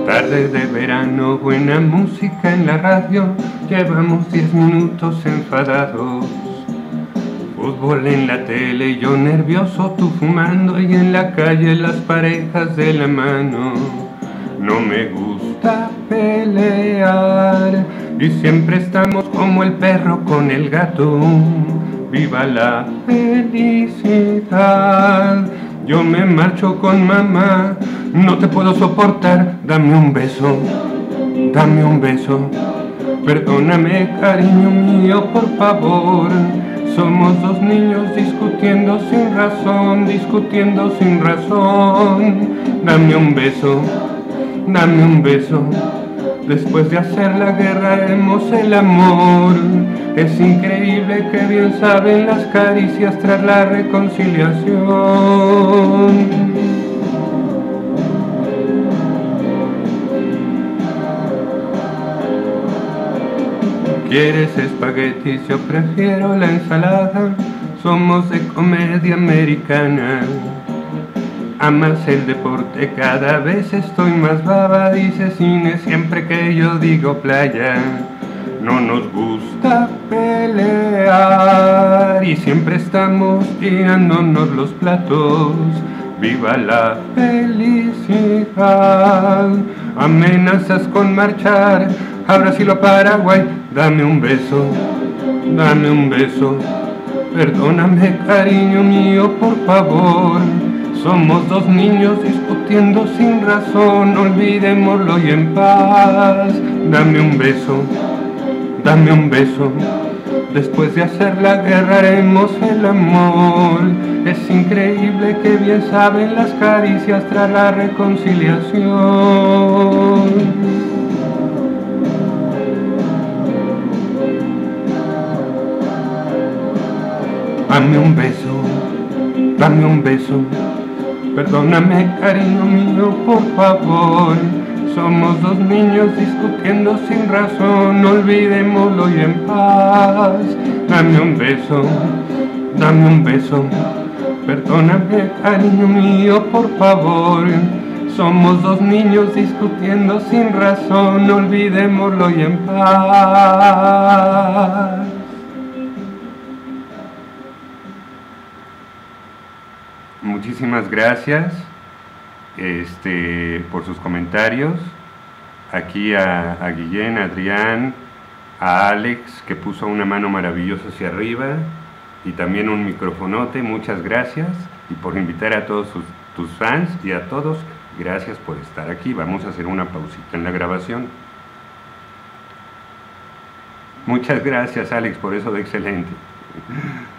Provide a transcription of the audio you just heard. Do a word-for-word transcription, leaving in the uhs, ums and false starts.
Tarde de verano, buena música en la radio, llevamos diez minutos enfadados. Fútbol en la tele, yo nervioso, tú fumando, y en la calle las parejas de la mano. No me gusta pelear, y siempre estamos como el perro con el gato. ¡Viva la felicidad! Yo me marcho con mamá, no te puedo soportar, dame un beso, dame un beso. Perdóname, cariño mío, por favor. Somos dos niños discutiendo sin razón, discutiendo sin razón. Dame un beso, dame un beso. Después de hacer la guerra haremos el amor. Es increíble que bien saben las caricias tras la reconciliación. ¿Quieres espaguetis? Yo prefiero la ensalada. Somos de comedia americana. Amas el deporte, cada vez estoy más baba. Dice cine siempre que yo digo playa. No nos gusta pelear y siempre estamos tirándonos los platos. ¡Viva la felicidad! Amenazas con marchar a Brasil o Paraguay. Dame un beso, dame un beso. Perdóname, cariño mío, por favor. Somos dos niños discutiendo sin razón, olvidémoslo y en paz. Dame un beso, dame un beso. Después de hacer la guerra haremos el amor. Es increíble que bien saben las caricias tras la reconciliación. Dame un beso, dame un beso. Perdóname, cariño mío, por favor. Somos dos niños discutiendo sin razón, olvidémoslo y en paz. Dame un beso, dame un beso. Perdóname, cariño mío, por favor. Somos dos niños discutiendo sin razón, olvidémoslo y en paz. Muchísimas gracias este, por sus comentarios. Aquí a, a Guillén, a Adrián, a Alex, que puso una mano maravillosa hacia arriba, y también un microfonote. Muchas gracias, y por invitar a todos sus, tus fans, y a todos, gracias por estar aquí. Vamos a hacer una pausita en la grabación. Muchas gracias, Alex, por eso de excelente.